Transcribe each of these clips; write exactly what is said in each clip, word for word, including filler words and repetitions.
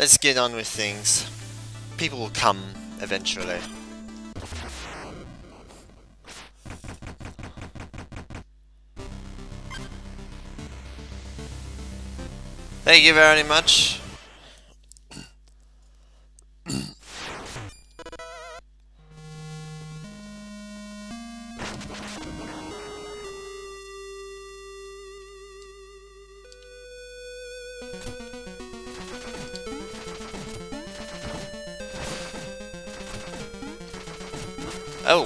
let's get on with things. People will come eventually. Thank you very much. Oh.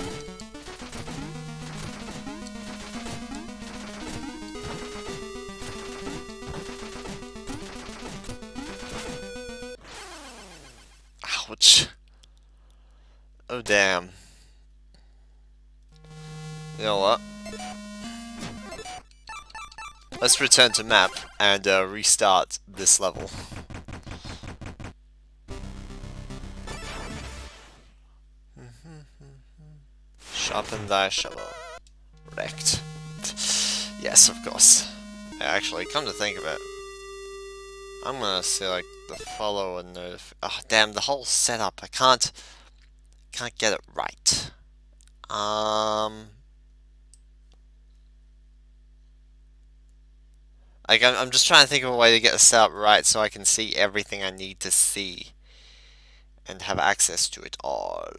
Ouch. Oh damn. You know what? Let's return to map and uh, restart this level. Sharpen thy shovel. Wrecked. Yes, of course. Actually, come to think of it, I'm gonna select the follow and notif- oh damn, the whole setup, I can't can't get it right. Um Like I'm I'm just trying to think of a way to get the setup right so I can see everything I need to see and have access to it all.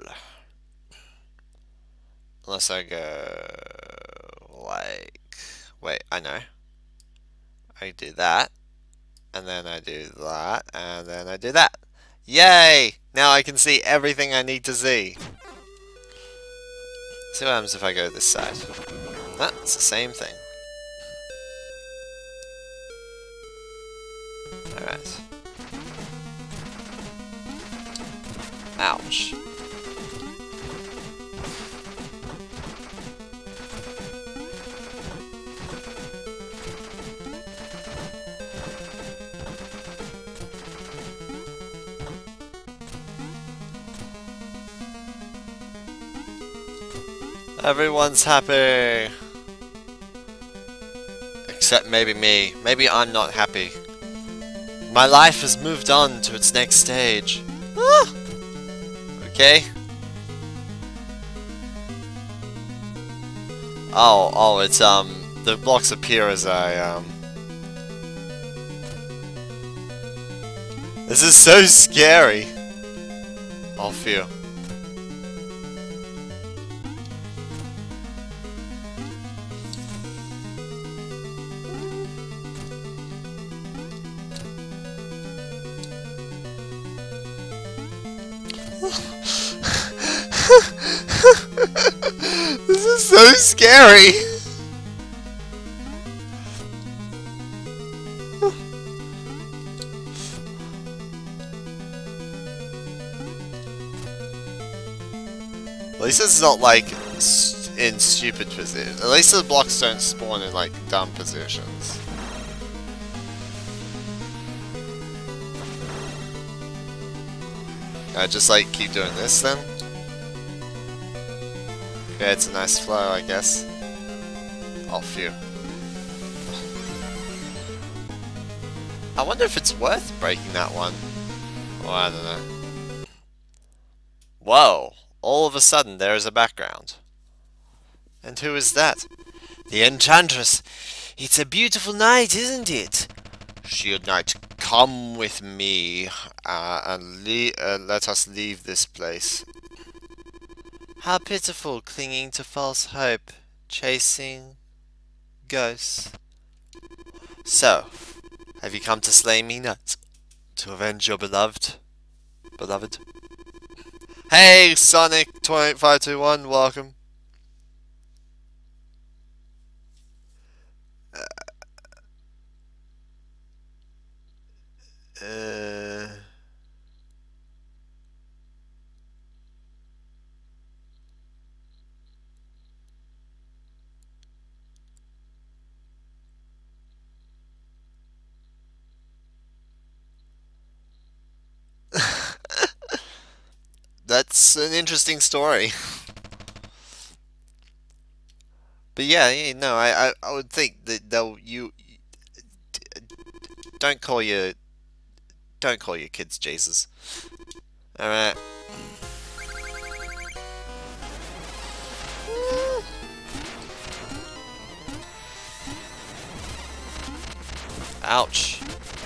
Unless I go like, wait, I know. I do that, and then I do that, and then I do that. Yay! Now I can see everything I need to see. See what happens if I go this side. That's the same thing. Alright. Ouch. Everyone's happy. Except maybe me. Maybe I'm not happy. My life has moved on to its next stage. Ah! Okay. Oh, oh, it's, um, the blocks appear as I, um... This is so scary. I'll feel. This is so scary. At least it's not like st in stupid positions. At least the blocks don't spawn in like dumb positions. I just like keep doing this then. Yeah, it's a nice flow, I guess. Oh, phew. I wonder if it's worth breaking that one. Oh, I don't know. Whoa! All of a sudden, there is a background. And who is that? The Enchantress! It's a beautiful night, isn't it? Shield Knight, come with me, uh, and le uh, let us leave this place. How pitiful, clinging to false hope, chasing ghosts. So, have you come to slay me, Nut? To avenge your beloved? Beloved? Hey, Sonic five two one, welcome. Uh... That's an interesting story. But yeah, yeah, no, I, I, I would think that they'll you don't call your Don't call your kids Jesus. Alright. Ouch.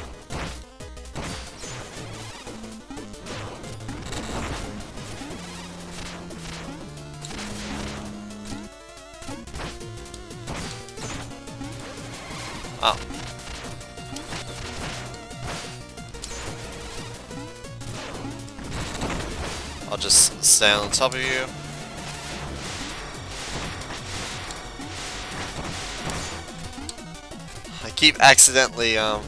Oh. I'll just stay on top of you. I keep accidentally, um...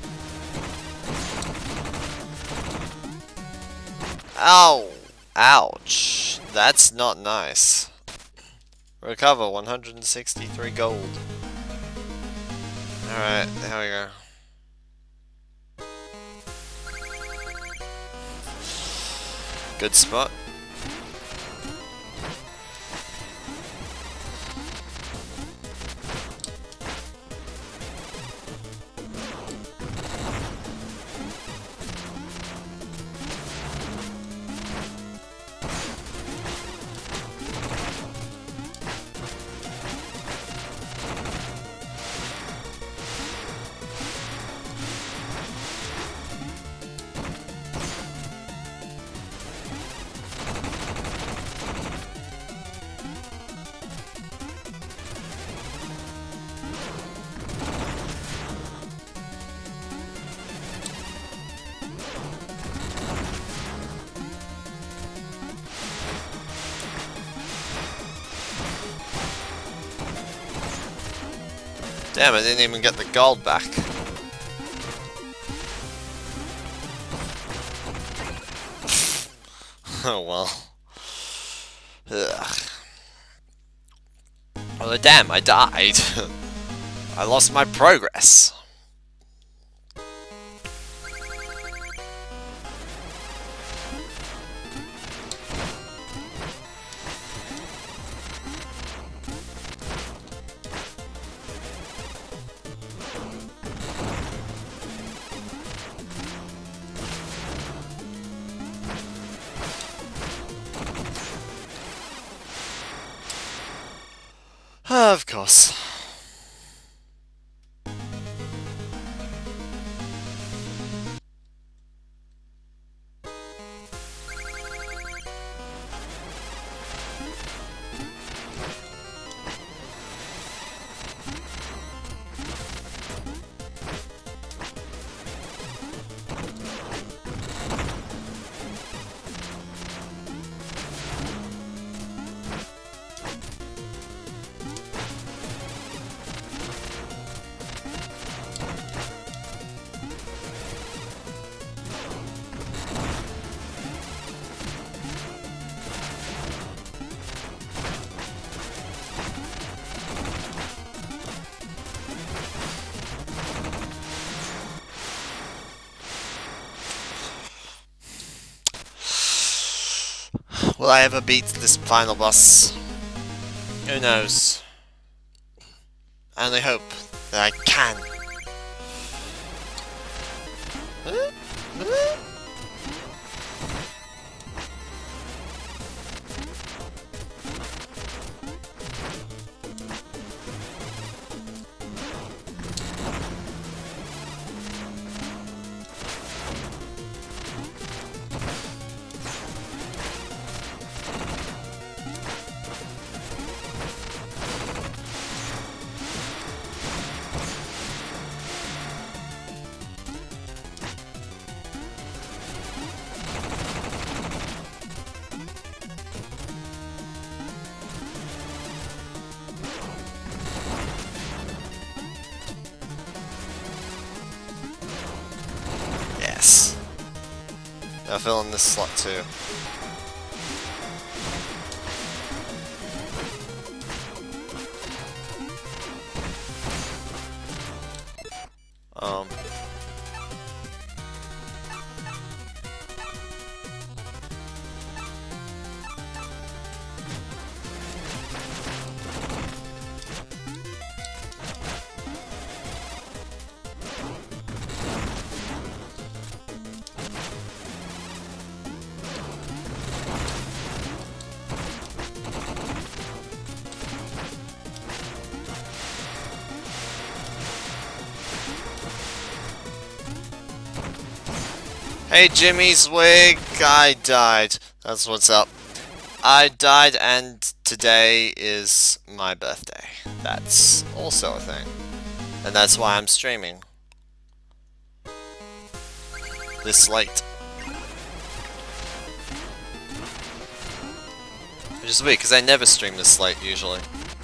Ow! Ouch. That's not nice. Recover one hundred sixty-three gold. Alright, there we go. Good spot. Damn, I didn't even get the gold back. Oh well. Ugh. Oh damn, I died. I lost my progress. Of course. Will I ever beat this final boss? Who knows? I only hope that I can. Huh? Huh? Yes. I'll fill in this slot too. Um. Hey Jimmy's wig, I died. That's what's up. I died and today is my birthday. That's also a thing. And that's why I'm streaming this late. Which is weird, because I never stream this late usually.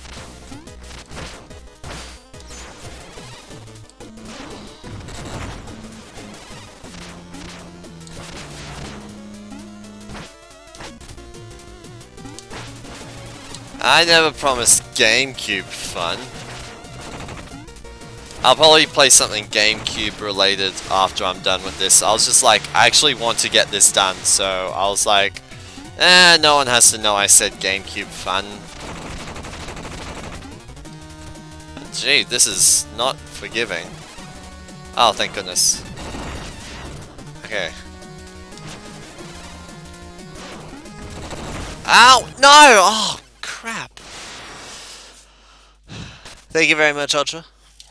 I never promised GameCube fun. I'll probably play something GameCube related after I'm done with this. I was just like, I actually want to get this done, so I was like, eh, no one has to know I said GameCube fun. Gee, this is not forgiving. Oh, thank goodness. Okay. Ow! No! Oh, crap. Thank you very much, Ultra.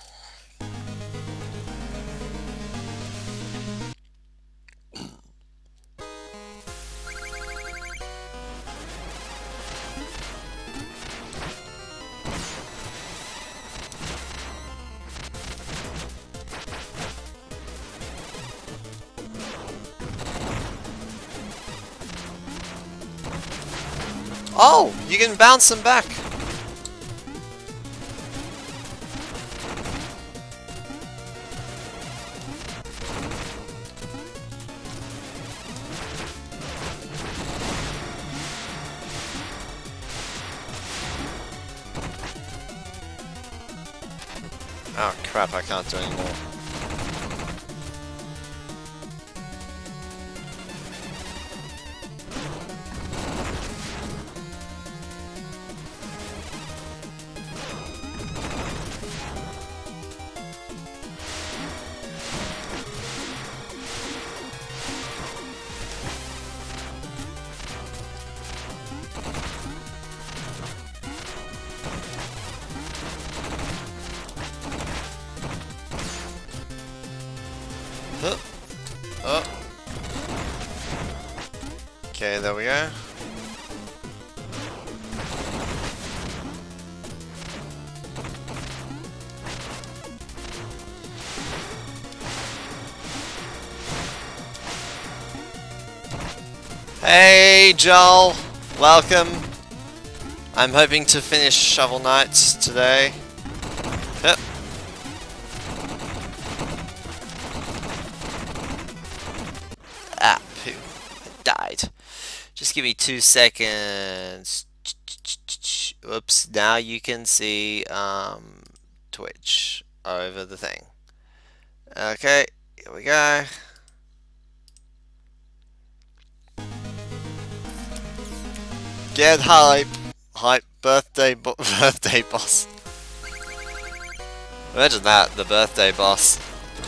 Oh, you can bounce them back. Oh crap, I can't do anymore. Oh. Oh. Okay, there we go. Hey Joel, welcome. I'm hoping to finish Shovel Knight today. Yep. Ah, poo. I died. Just give me two seconds. Oops, now you can see um, Twitch over the thing. Okay, here we go. Get hype. Hype birthday bo birthday boss. Imagine that, the birthday boss.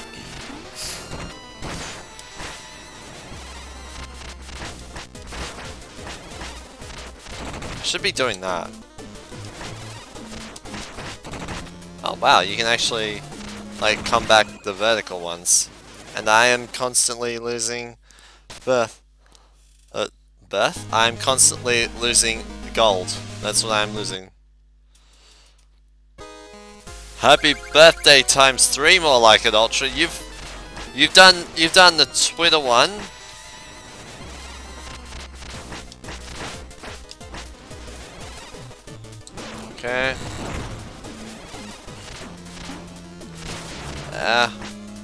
Should be doing that. Oh wow, you can actually like come back the vertical ones. And I am constantly losing birth. Uh, birth? I'm constantly losing gold. That's what I'm losing. Happy birthday times three, more like it, Ultra. You've you've done you've done the Twitter one. Okay. Ah.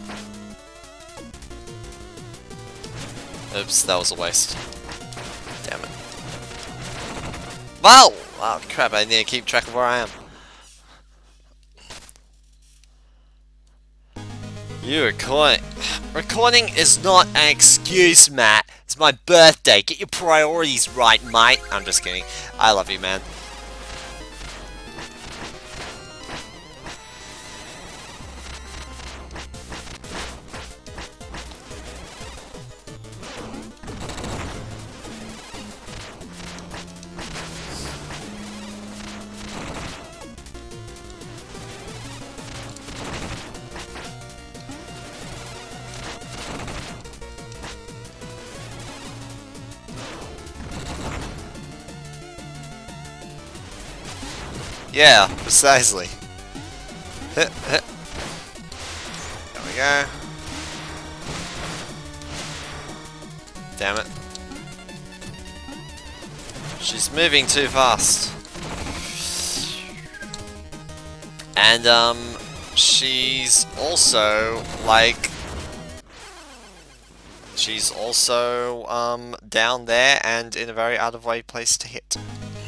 Oops, that was a waste. Damn it. Wow! Oh crap, I need to keep track of where I am. You recording. Recording is not an excuse, Matt. It's my birthday. Get your priorities right, mate. I'm just kidding. I love you, man. Yeah, precisely. There we go. Damn it. She's moving too fast. And, um, she's also, like... She's also, um, down there and in a very out-of-way place to hit.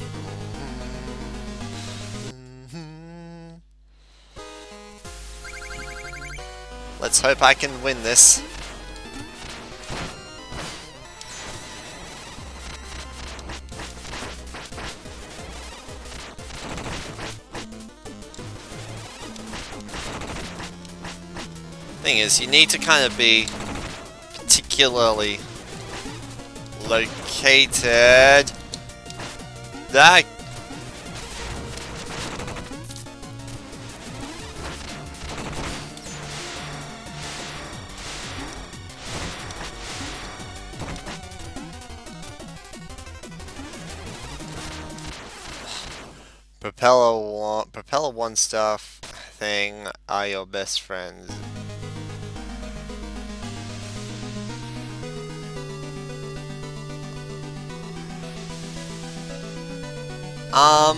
Let's hope I can win this. Thing is, you need to kind of be particularly located. That. Propeller one, Propeller one stuff thing are your best friends. Um.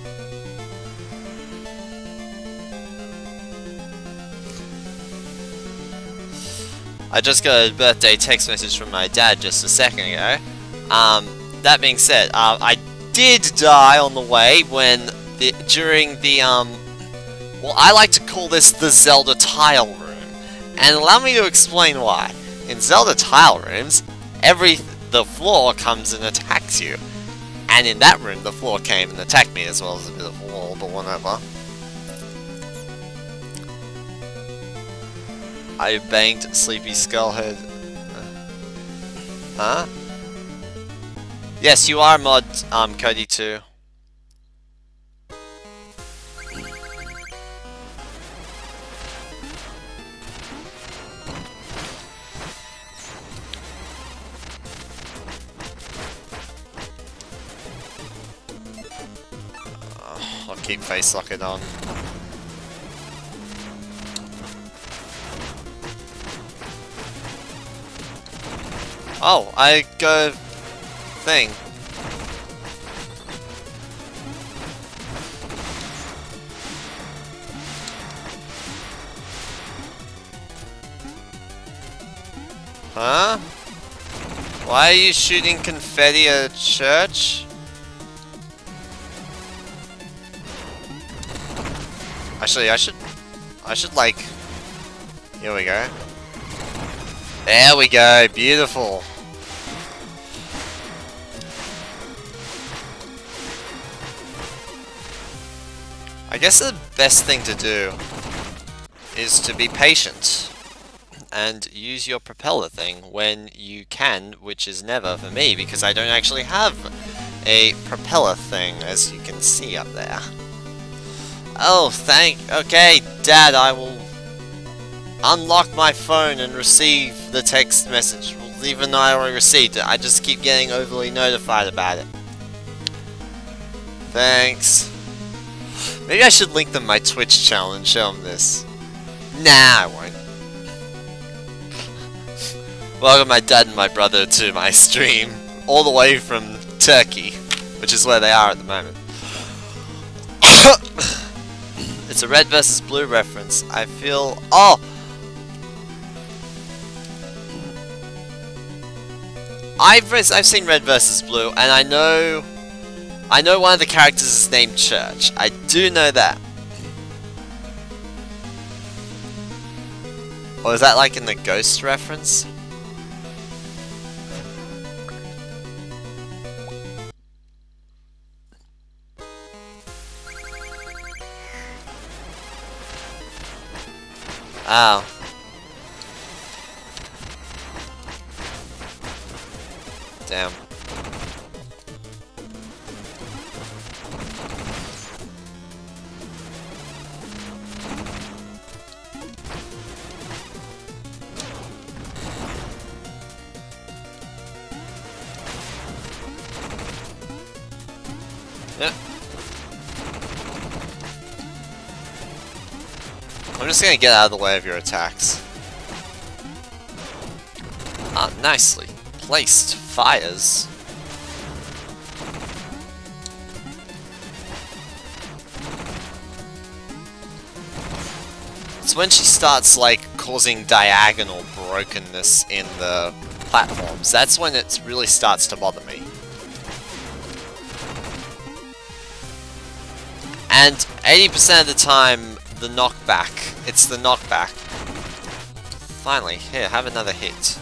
I just got a birthday text message from my dad just a second ago. Um, that being said, uh, I did die on the way when the during the um. Well, I like to call this the Zelda tile room, and allow me to explain why. In Zelda tile rooms, every the floor comes and attacks you. And in that room, the floor came and attacked me as well as a bit of a wall, but whatever. I banged Sleepy Skullhead. Huh? Yes, you are mod, um, Cody too. I'll keep face locking on. Oh, I go thing. Huh? Why are you shooting confetti at a church? Actually, I should, I should like, here we go. There we go, beautiful. I guess the best thing to do is to be patient and use your propeller thing when you can, which is never for me because I don't actually have a propeller thing, as you can see up there. Oh, thank... Okay, Dad, I will unlock my phone and receive the text message. Well, even though I already received it, I just keep getting overly notified about it. Thanks. Maybe I should link them my Twitch channel and show them this. Nah, I won't. Welcome my dad and my brother to my stream, all the way from Turkey, which is where they are at the moment. It's a red versus blue reference. I feel... Oh! I've I've seen Red versus Blue, and I know... I know one of the characters is named Church. I do know that. Or is that like in the Ghost reference? Oh. Damn. Yeah. just gonna get out of the way of your attacks. Ah, nicely placed fires. It's when she starts, like, causing diagonal brokenness in the platforms. That's when it really starts to bother me. And eighty percent of the time, the knockback. It's the knockback. Finally, here, have another hit.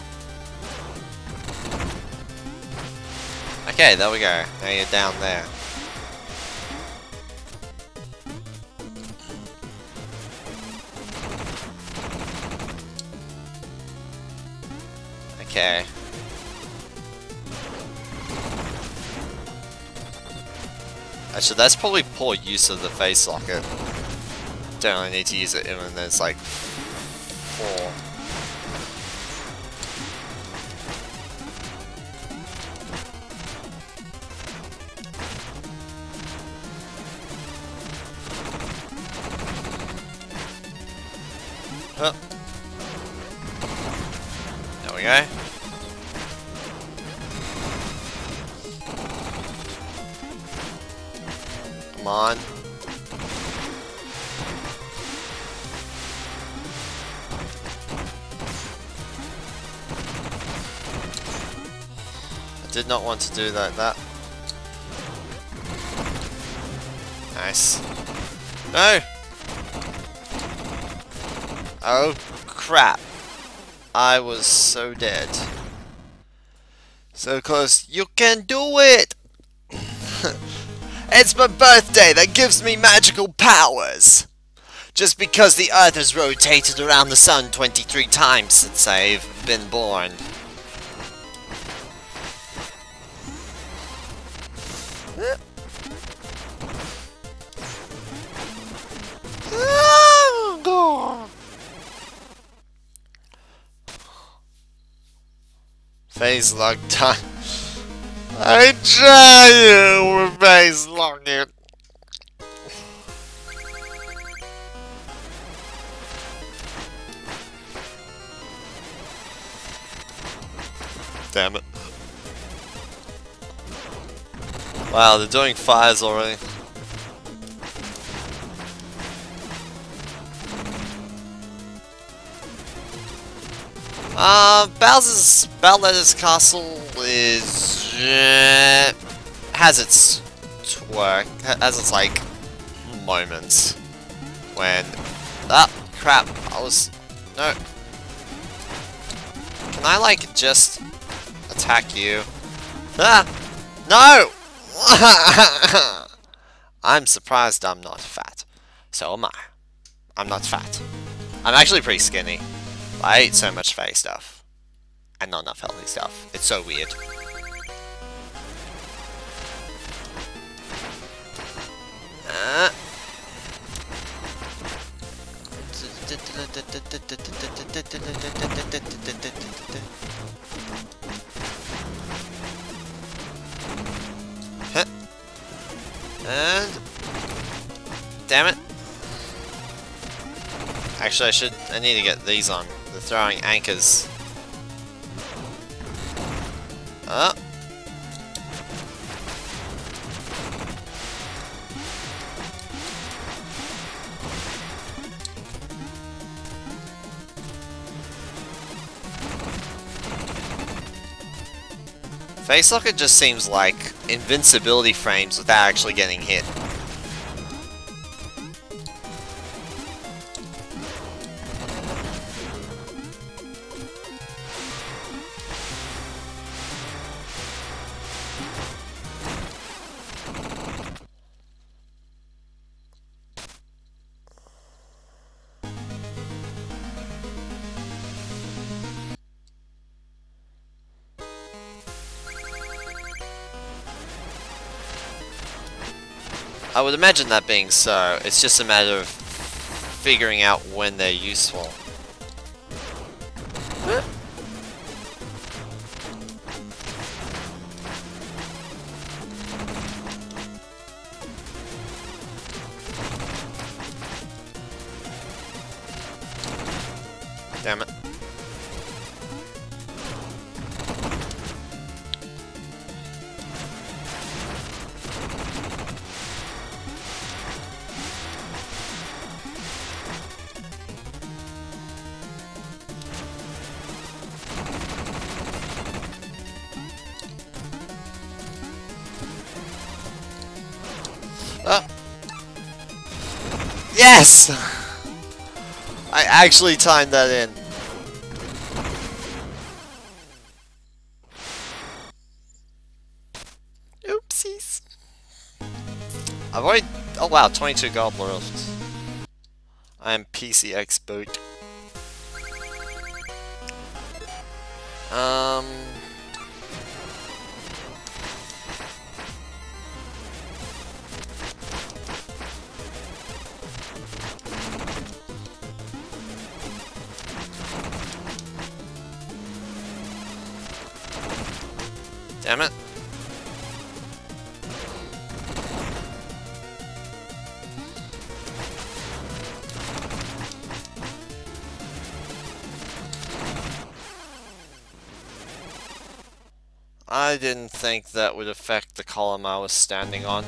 Okay, there we go. Now you're down there. Okay. Actually, that's probably poor use of the face locket. Don't really need to use it when there's like four. Huh. There we go. Come on. I did not want to do that. That. Nice. No! Oh, crap. I was so dead. So close. You can do it! It's my birthday that gives me magical powers! Just because the Earth has rotated around the Sun twenty-three times since I've been born. Phase lock time. I try you with phase locking. Damn it. Wow, they're doing fires already. Uh, Bowser's Bowletter's Castle is uh, has its twerk, has its like moments when ah crap I was no. Can I like just attack you? Ah no! I'm surprised I'm not fat. So am I. I'm not fat. I'm actually pretty skinny. I ate so much fatty stuff. And not enough healthy stuff. It's so weird. Uh. Huh. And... damn it. Actually, I should... I need to get these on. They're throwing anchors. Oh. Face Locker just seems like invincibility frames without actually getting hit. I would imagine that being so. It's just a matter of figuring out when they're useful. Damn it. Oh. Yes! I actually timed that in. Oopsies. I've already... Oh wow, twenty-two gold left. I am P C expert. Um... Damn it. I didn't think that would affect the column I was standing on.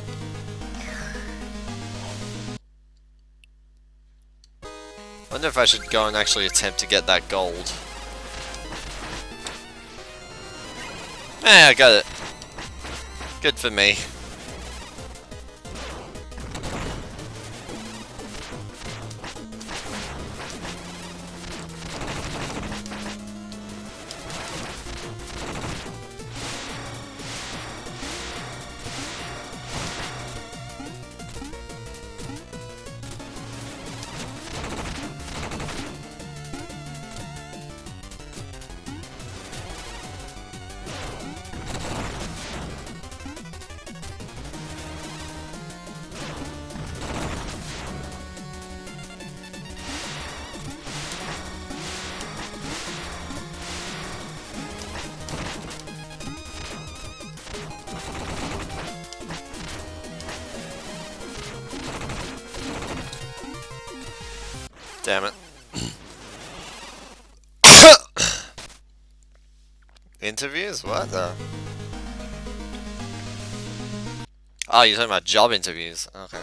Wonder if I should go and actually attempt to get that gold. Eh, I got it. Good for me. Damn it. Interviews? What the? Oh, you're talking about job interviews. Okay.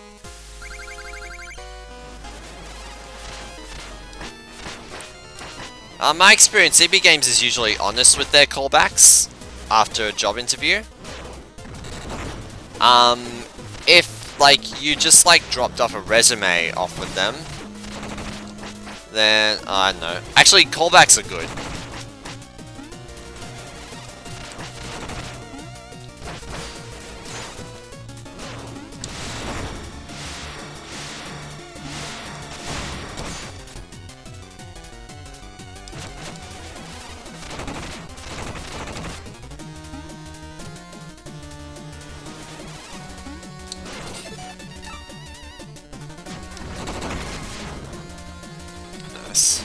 Uh, my experience, C B Games is usually honest with their callbacks after a job interview. Um, if, like, you just, like, dropped off a resume off with them, then, oh, I don't know. Actually, callbacks are good. Nice.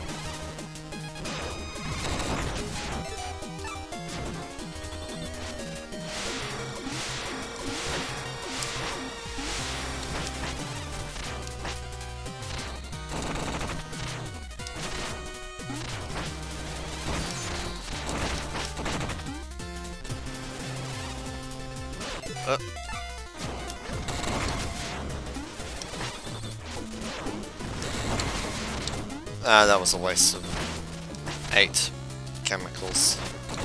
Uh. Ah, that was a waste of eight chemicals.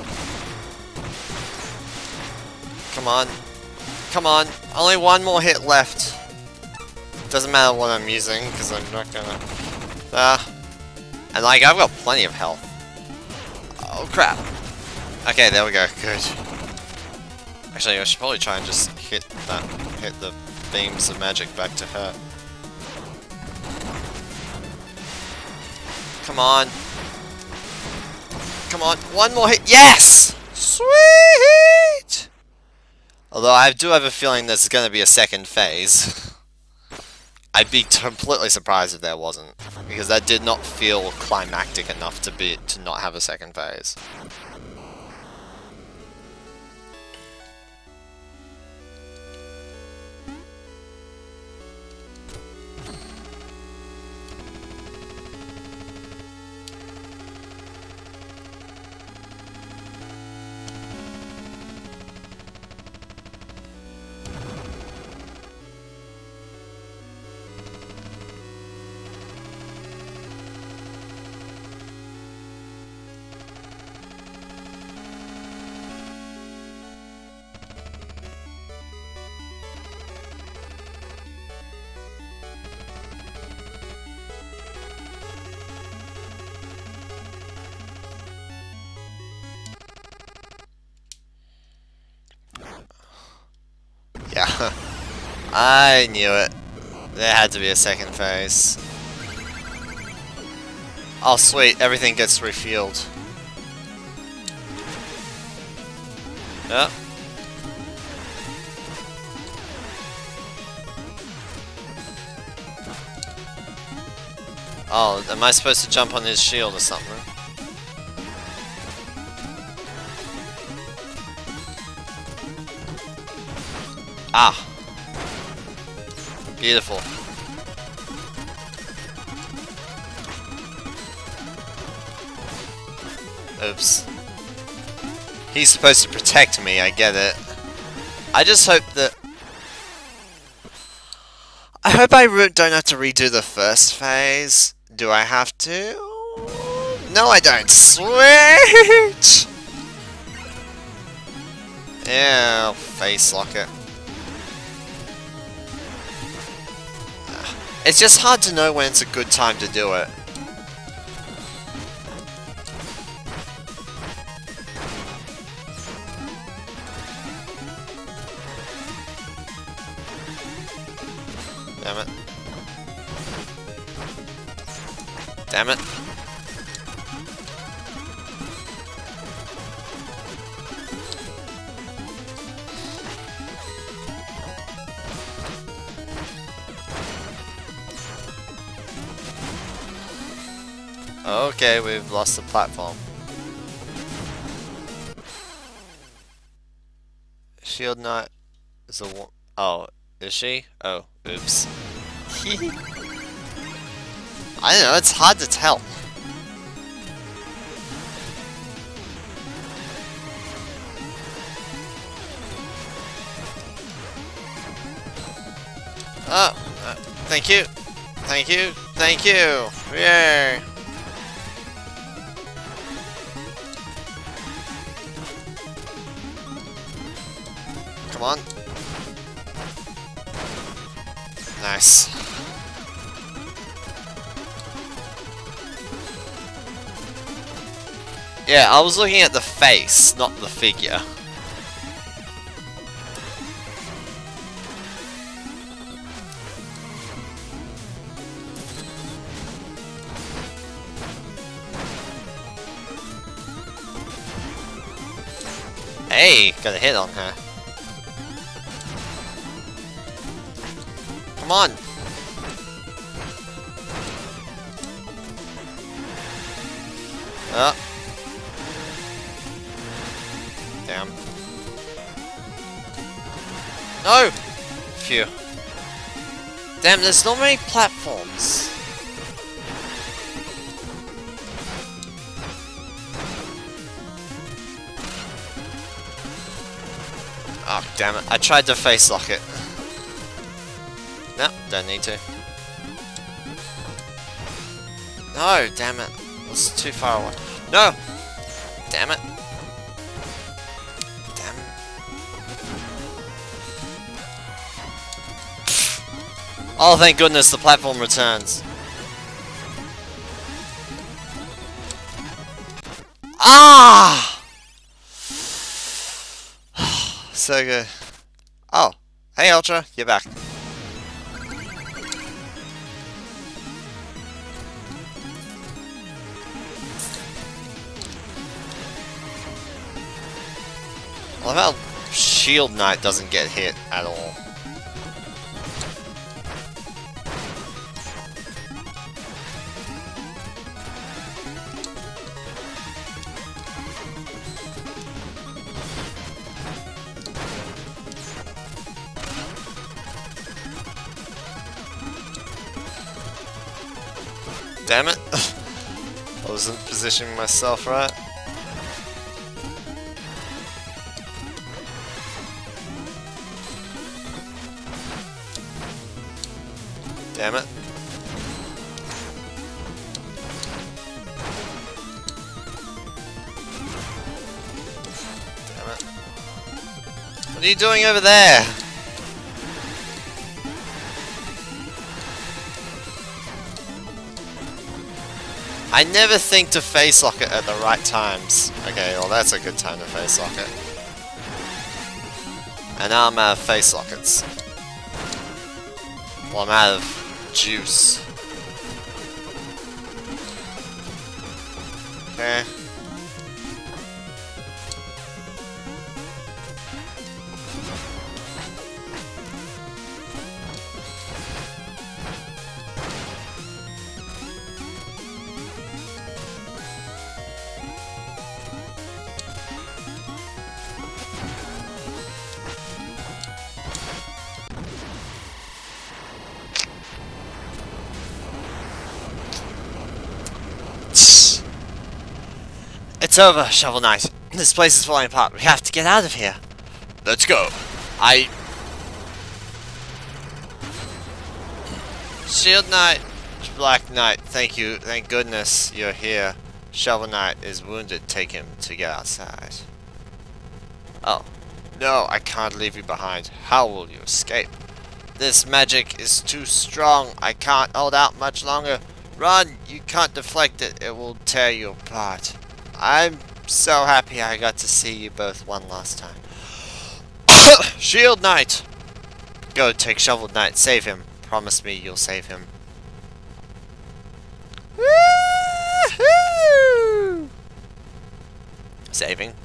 Come on. Come on. Only one more hit left. Doesn't matter what I'm using, because I'm not gonna... Ah. And like, I've got plenty of health. Oh crap. Okay, there we go. Good. Actually, I should probably try and just hit that, hit the beams of magic back to her. Come on. Come on. One more hit. Yes! Sweet! Although I do have a feeling there's going to be a second phase. I'd be completely surprised if there wasn't, because that did not feel climactic enough to be to not have a second phase. Yeah. I knew it. There had to be a second phase. Oh sweet, everything gets refueled. Yep. Oh, am I supposed to jump on his shield or something? Ah. Beautiful. Oops. He's supposed to protect me, I get it. I just hope that... I hope I don't have to redo the first phase. Do I have to? No, I don't. Sweet! Yeah, I'll face lock it. It's just hard to know when it's a good time to do it. Damn it. Damn it. Okay, we've lost the platform. Shield Knight is a one. Oh, is she? Oh, oops. I don't know, it's hard to tell. Oh, uh, thank you. Thank you. Thank you. Yay. Come on. Nice. Yeah, I was looking at the face, not the figure. Hey, got a hit on her. Come on. Oh. Damn. No! Phew. Damn, there's not many platforms. Oh, damn it. I tried to face lock it. No, don't need to. No, damn it. It was too far away. No! Damn it. Damn it. Oh, thank goodness the platform returns. Ah! So good. Oh, hey Ultra, you're back. I love how Shield Knight doesn't get hit at all. Damn it. I wasn't positioning myself right. Damn it. Damn it. What are you doing over there? I never think to face lock it at the right times. Okay, well that's a good time to face lock it. And now I'm out of face lockets. Well, I'm out of juice. Okay. It's over, Shovel Knight. This place is falling apart. We have to get out of here. Let's go. I... Shield Knight, Black Knight, thank you. Thank goodness you're here. Shovel Knight is wounded. Take him to get outside. Oh. No, I can't leave you behind. How will you escape? This magic is too strong. I can't hold out much longer. Run! You can't deflect it. It will tear you apart. I'm so happy I got to see you both one last time. Shield Knight! Go take Shovel Knight. Save him. Promise me you'll save him. Woo-hoo! Saving.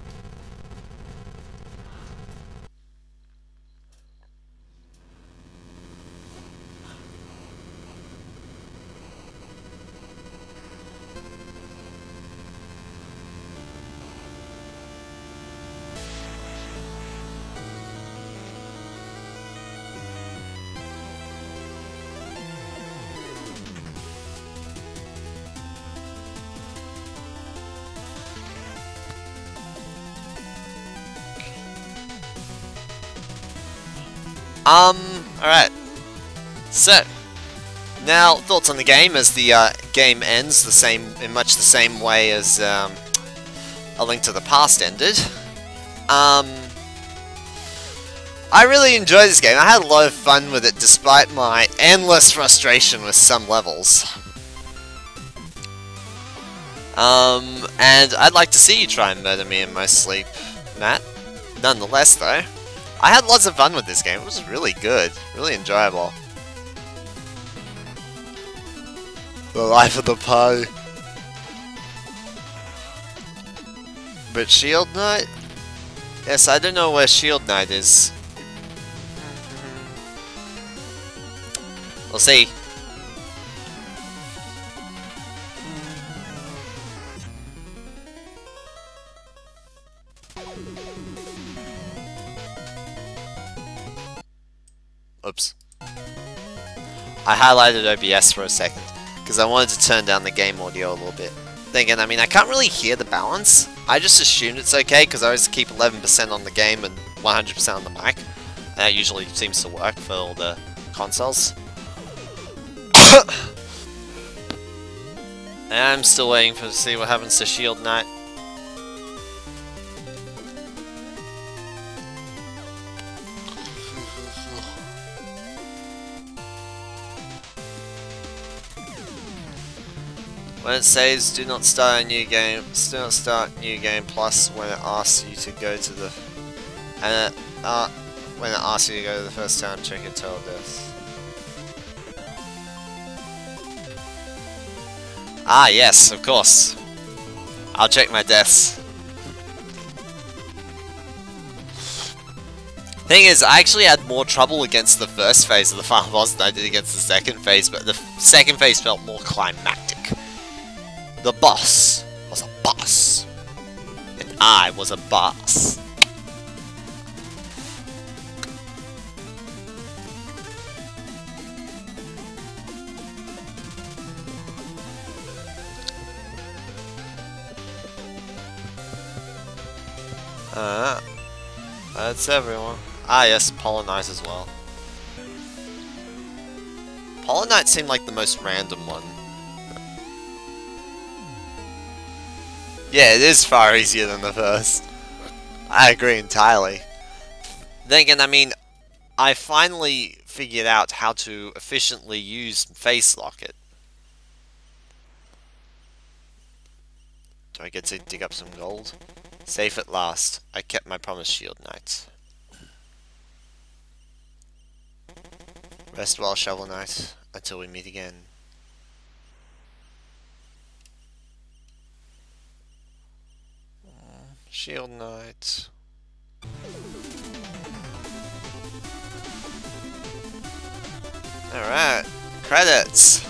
Um, alright. So, now, thoughts on the game as the uh, game ends the same, in much the same way as um, A Link to the Past ended. Um, I really enjoyed this game. I had a lot of fun with it despite my endless frustration with some levels. Um, and I'd like to see you try and murder me in my sleep, Matt. Nonetheless, though, I had lots of fun with this game. It was really good. Really enjoyable. The life of the party. But Shield Knight? Yes, I don't know where Shield Knight is. We'll see. Oops. I highlighted O B S for a second, because I wanted to turn down the game audio a little bit. Then again, I mean, I can't really hear the balance. I just assumed it's okay, because I always keep eleven percent on the game and one hundred percent on the mic. And that usually seems to work for all the consoles. And I'm still waiting for to see what happens to Shield Knight. When it says do not start a new game, do not start new game plus when it asks you to go to the and it, uh, when it asks you to go to the first town, check your total deaths. Ah yes, of course. I'll check my deaths. Thing is, I actually had more trouble against the first phase of the final boss than I did against the second phase, but the second phase felt more climactic. The boss was a boss, and I was a boss. Uh, that's everyone. Ah yes, Polonite as well. Polonite seemed like the most random one. Yeah, it is far easier than the first. I agree entirely. Then again, I mean, I finally figured out how to efficiently use Face Locket. Do I get to dig up some gold? Safe at last. I kept my promise, Shield Knight. Rest well, Shovel Knight, until we meet again. Shield Knight. Alright, credits.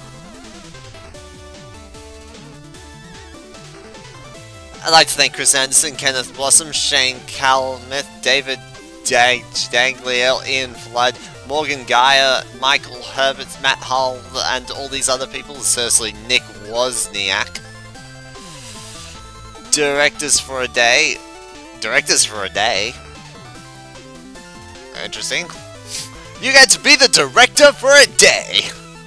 I'd like to thank Chris Anderson, Kenneth Blossom, Shane Calmeth, David Dag Dagliel, Ian Flood, Morgan Geyer, Michael Herbert, Matt Hull, and all these other people, seriously Nick Wozniak. Directors for a day. Directors for a day. Interesting. You get to be the director for a day!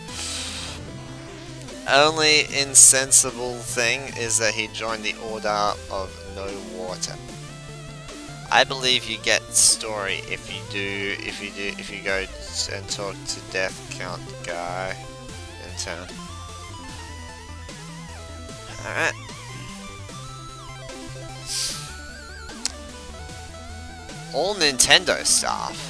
Only insensible thing is that he joined the Order of No Water. I believe you get story if you do, if you do, if you go and talk to Death Count guy in town. Alright. All Nintendo stuff.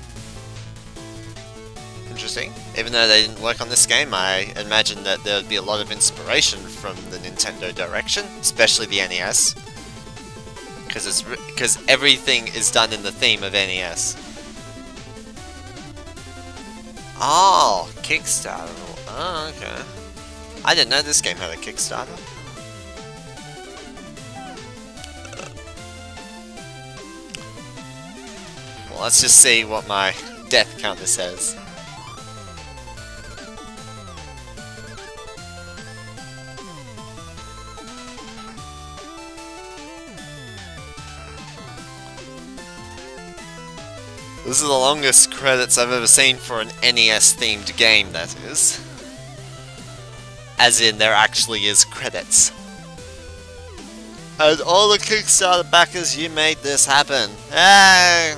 Interesting. Even though they didn't work on this game, I imagine that there would be a lot of inspiration from the Nintendo direction, especially the N E S. Because it's because everything is done in the theme of N E S. Oh, Kickstarter. Oh, okay. I didn't know this game had a Kickstarter. Well, let's just see what my death counter says. This is the longest credits I've ever seen for an N E S themed game, that is. As in, there actually is credits. And all the Kickstarter backers, you made this happen. Hey!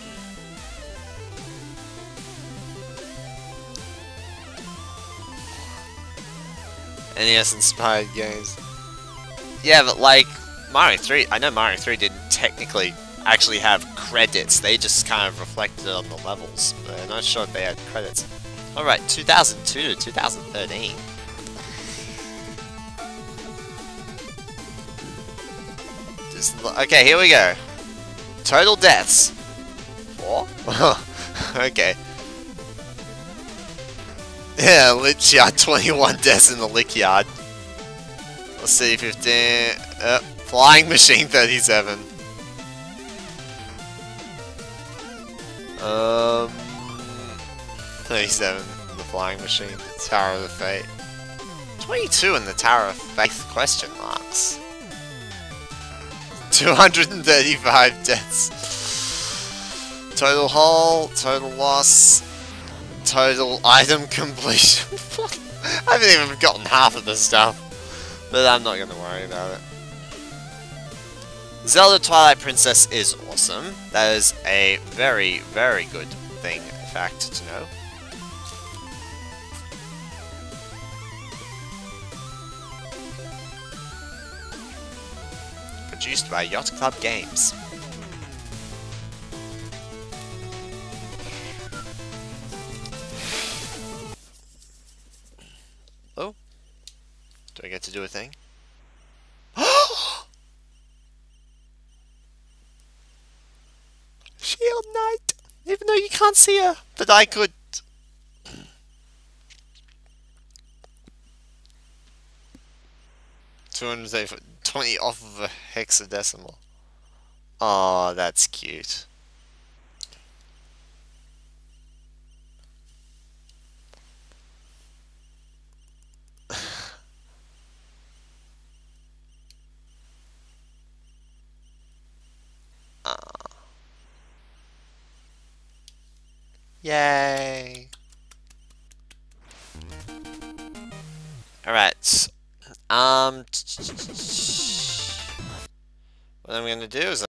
N E S inspired games. Yeah, but like, Mario three, I know Mario three didn't technically actually have credits, they just kind of reflected on the levels, but I'm not sure if they had credits. Alright, two thousand two to two thousand thirteen. Just, okay, here we go. Total deaths. Four? Okay. Yeah, Lich Yard, twenty-one deaths in the Lich Yard. Let's see, fifteen... Uh, Flying Machine, thirty-seven. Um, thirty-seven in the Flying Machine, Tower of the Fate. twenty-two in the Tower of Faith, question marks. two hundred thirty-five deaths. Total haul, total loss, total item completion. I haven't even gotten half of this stuff, but I'm not going to worry about it. Zelda Twilight Princess is awesome. That is a very, very good thing, fact to know. Produced by Yacht Club Games. Oh. Do I get to do a thing? Shield Knight! Even though you can't see her, but I could. two hundred twenty off of a hexadecimal. Oh, that's cute. uh. Yay! Alright. Um, what I'm gonna do is